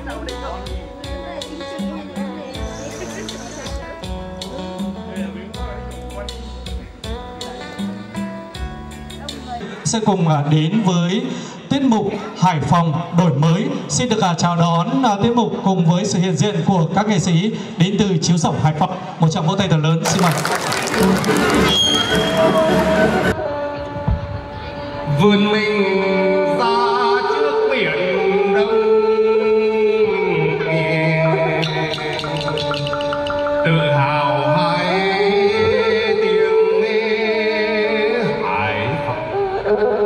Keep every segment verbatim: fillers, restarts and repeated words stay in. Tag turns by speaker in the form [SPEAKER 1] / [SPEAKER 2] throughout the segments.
[SPEAKER 1] Sẽ cùng đến với tiết mục Hải Phòng đổi mới. Xin được chào đón tiết mục cùng với sự hiện diện của các nghệ sĩ đến từ chiếu sổng Hải Phòng. Một tràng vỗ tay thật lớn, xin mời.
[SPEAKER 2] Vườn mình ra trước biển đông, tự hào hai tiếng Hải Phòng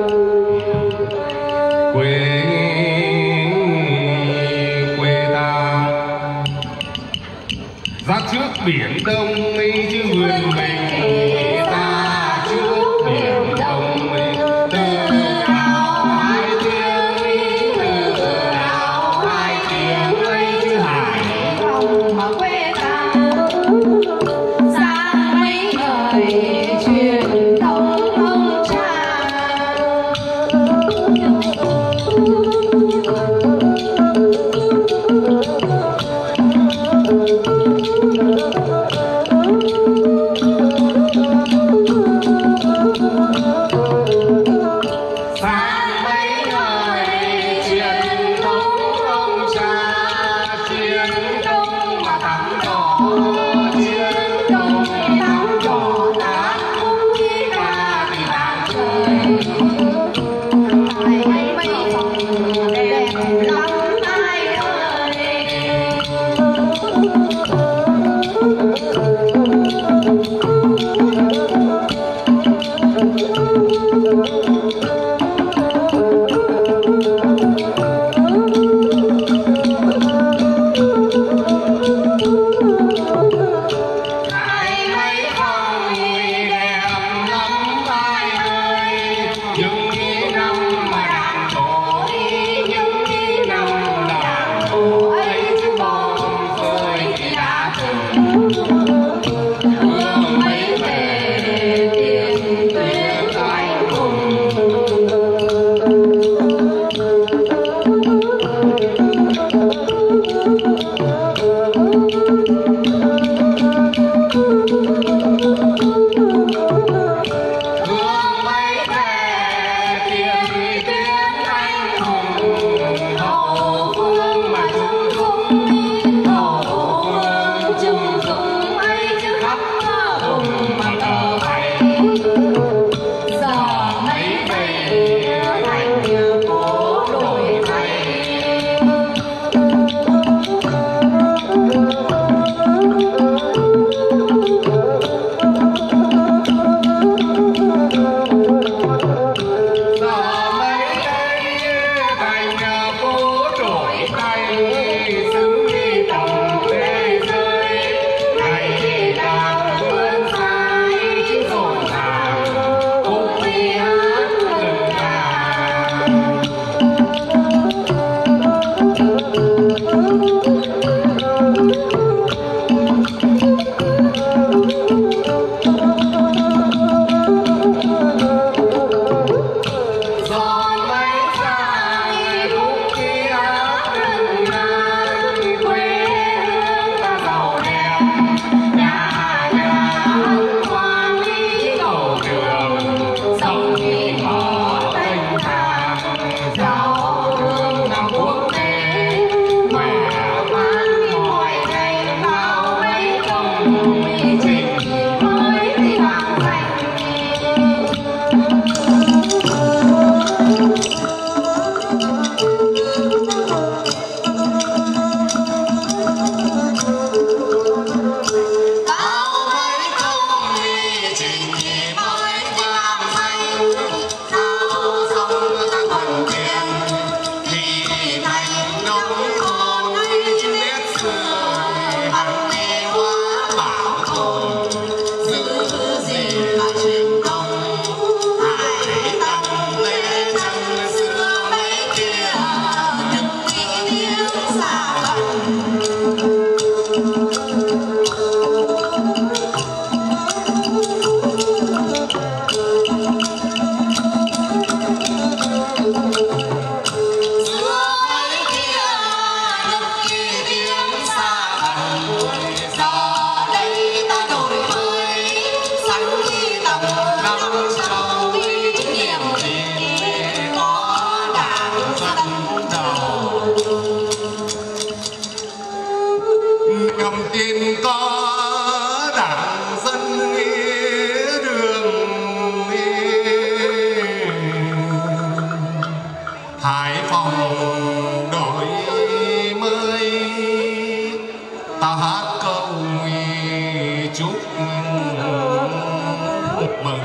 [SPEAKER 2] quê quê ta. Ra trước biển đông chứ vườn mình ra trước biển đông.
[SPEAKER 3] Thank you.
[SPEAKER 2] hát câu chúc mừng.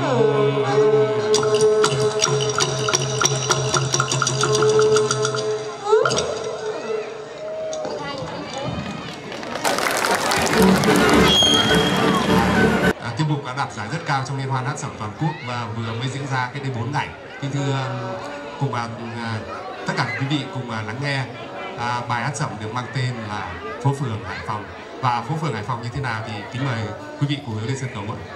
[SPEAKER 3] À, tiết mục đã đạt giải rất cao trong liên hoan hát sẩm toàn quốc và vừa mới diễn ra cái đây bốn ngày. Kính thưa cùng à, tất cả quý vị cùng à, lắng nghe à, bài hát sẩm được mang tên là Phố Phường Hải Phòng. Và phố phường Hải Phòng như thế nào thì kính mời quý vị cùng hướng lên sân khấu ạ.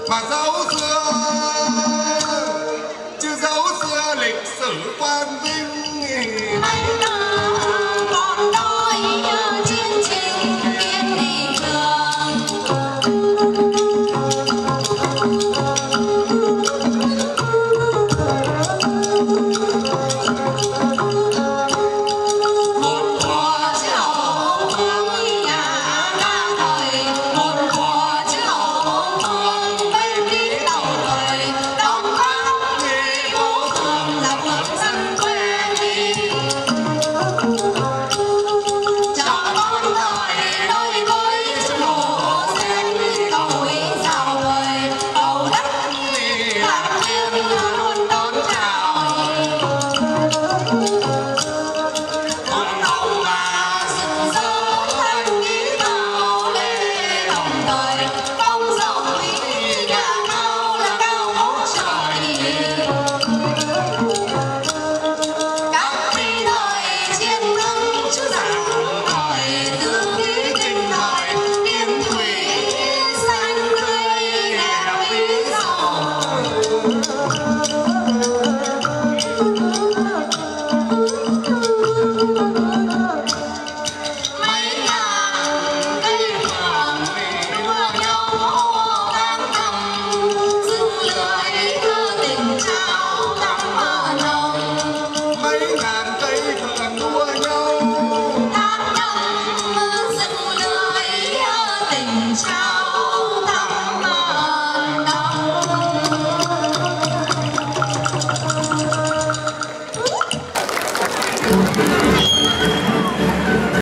[SPEAKER 2] Lịch sử quang vinh